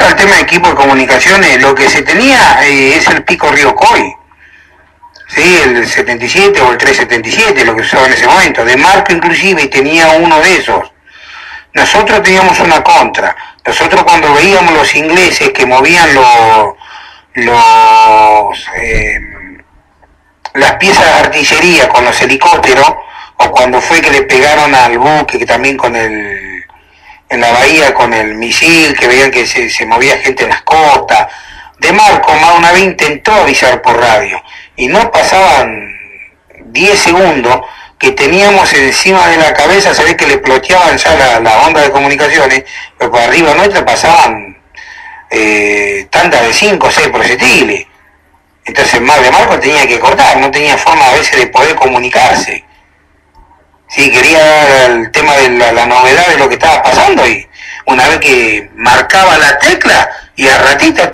respecto al tema de equipo de comunicaciones, lo que se tenía es el pico Río Coy, ¿sí? El 77 o el 377, lo que se usaba en ese momento. De Marco inclusive tenía uno de esos. Nosotros teníamos una contra. Nosotros cuando veíamos los ingleses que movían las piezas de artillería con los helicópteros, o cuando fue que le pegaron al buque que también en la bahía con el misil, que veían que se movía gente en las costas. De Marco más una vez intentó avisar por radio y no pasaban 10 segundos que teníamos encima de la cabeza, se ve que le ploteaban ya la onda de comunicaciones, pero por arriba nuestra pasaban tandas de 5 o 6 proyectiles. Entonces más de Marco tenía que cortar, no tenía forma a veces de poder comunicarse. Sí, quería dar el tema de la novedad de lo que estaba pasando, y una vez que marcaba la tecla y a ratita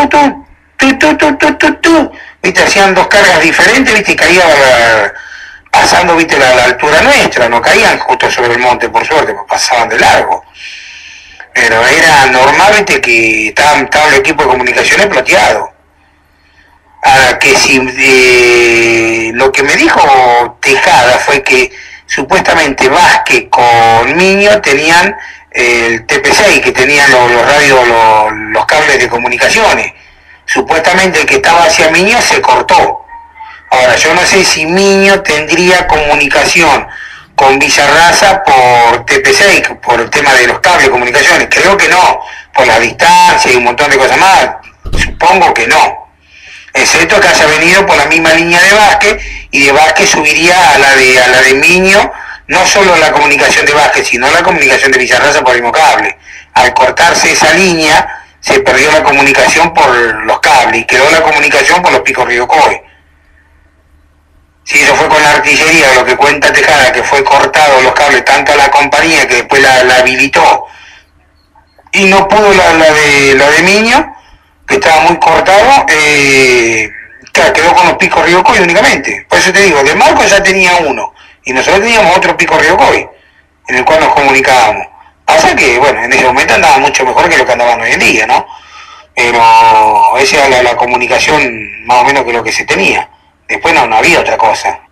viste, hacían dos cargas diferentes, viste, y caía pasando, viste, la altura nuestra, no caían justo sobre el monte, por suerte, pues pasaban de largo. Pero era normal, viste, que estaban el equipo de comunicaciones ploteado. Ahora que si lo que me dijo Tejada fue que supuestamente Vázquez con Miño tenían el TP6, que tenían los radios, los cables de comunicaciones. Supuestamente el que estaba hacia Miño se cortó. Ahora yo no sé si Miño tendría comunicación con Villarraza por TP6, por el tema de los cables de comunicaciones. Creo que no, por la distancia y un montón de cosas más. Supongo que no. Excepto que haya venido por la misma línea de Vázquez, y de Vázquez subiría a la de Miño, no solo la comunicación de Vázquez, sino la comunicación de Villarraza por el mismo cable. Al cortarse esa línea, se perdió la comunicación por los cables y quedó la comunicación por los picos Río Coy. Si eso fue con la artillería, lo que cuenta Tejada, que fue cortado los cables tanto a la compañía que después la habilitó, y no pudo la de Miño, que estaba muy cortado, quedó con los picos Río Coy únicamente. Por eso te digo, de Marco ya tenía uno, y nosotros teníamos otro pico Río Coy, en el cual nos comunicábamos. Pasa que, bueno, en ese momento andaba mucho mejor que lo que andaban hoy en día, ¿no? Pero esa era la comunicación más o menos que lo que se tenía. Después no había otra cosa.